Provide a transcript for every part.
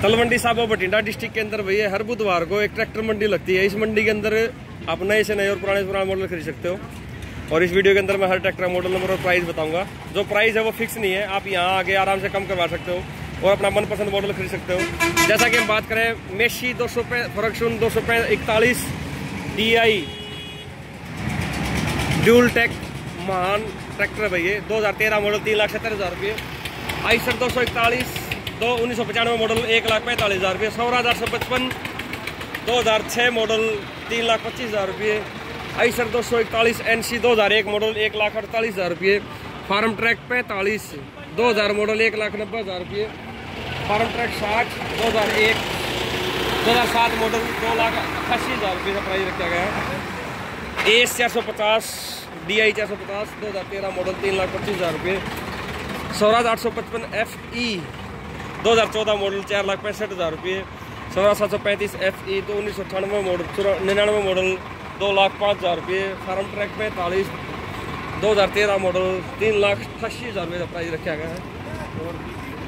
Talwandi Sabo Bathinda district के अंदर भैया हर बुधवार को एक ट्रैक्टर मंडी लगती है। इस मंडी के अंदर आप नए से नए और पुराने से पुराने मॉडल खरीद सकते हो। और इस वीडियो के अंदर मैं हर ट्रैक्टर मॉडल नंबर और प्राइस बताऊंगा। जो प्राइस है वो फिक्स नहीं है, आप यहाँ आगे आराम से कम करवा सकते हो और अपना मनपसंद मॉडल खरीद सकते हो। जैसा कि हम बात करें Massey 200 fortune 241 DI dual tech महान ट्रैक्टर है भैया। 2013 मॉडल 3,70,000 रुपये। आइसर 241 1995 मॉडल 1,45,000 रुपये। स्वराज 855 2006 मॉडल 3,25,000 रुपये। आइसर 241 NC 2001 मॉडल 1,48,000 रुपये। फार्म ट्रैक 45 2000 मॉडल 1,90,000 रुपये। फार्म ट्रैक 60 2007 मॉडल 2,88,000 रुपये का प्राइस रखा गया है। एस 450 DI 450 2013 मॉडल 3,25,000 रुपये। स्वराज 855 FE 2014 मॉडल 4,65,000 रुपये। स्वराज 735 FE तो 1998 मॉडल 99 मॉडल 2,05,000 रुपये। फार्म ट्रैक 45 2013 मॉडल 3,88,000 रुपये का प्राइस रखा गया है। और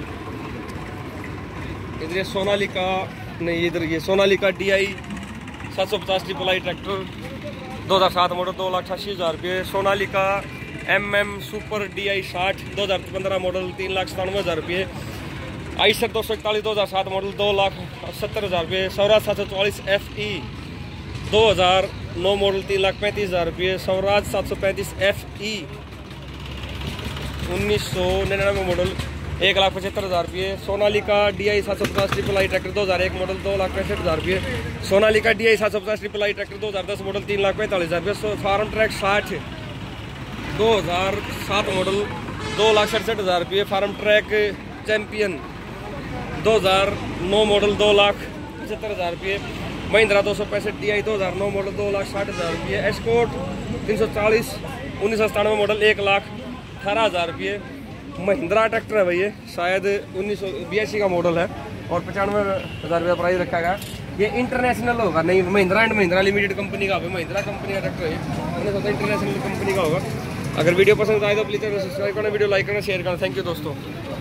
इधर ये सोनालिका नहीं, इधर ये Sonalika DI 750 triple I tractor 2007 model 2,88,000 रुपये। Sonalika MM super DI 60 2015 model 3,97,000 रुपये। आइसर 241 2007 मॉडल 2,70,000 रुपये। स्वराज 744 FE 2009 मॉडल 3,35,000 रुपये। स्वराज 735 FE 1999 मॉडल 1,75,000 रुपये। Sonalika DI 750 triple I tractor 2001 model 2,65,000 रुपये। Sonalika DI 750 triple I tractor 2010 model 3,45,000 रुपये। फार्म ट्रैक 60 2007 मॉडल 2,67,000 रुपये। फार्म ट्रैक चैंपियन 2009 मॉडल 2,75,000 रुपये। Mahindra 265 DI 2009 model 2,60,000 रुपये। एस्कॉर्ट 340 1997 मॉडल 1,18,000 रुपये। महिंद्रा ट्रैक्टर है भैया, शायद 1982 का मॉडल है और 95,000 रुपये प्राइस रखा गया। ये इंटरनेशनल होगा, नहीं Mahindra and Mahindra limited company का, महिंद्रा कंपनी का ट्रैक्टर है, मैंने सोचा इंटरनेशनल कंपनी का होगा। अगर वीडियो पसंद आए तो प्लीज़ सब्सक्राइब करना, वीडियो लाइक करना, शेयर करना। थैंक यू दोस्तों।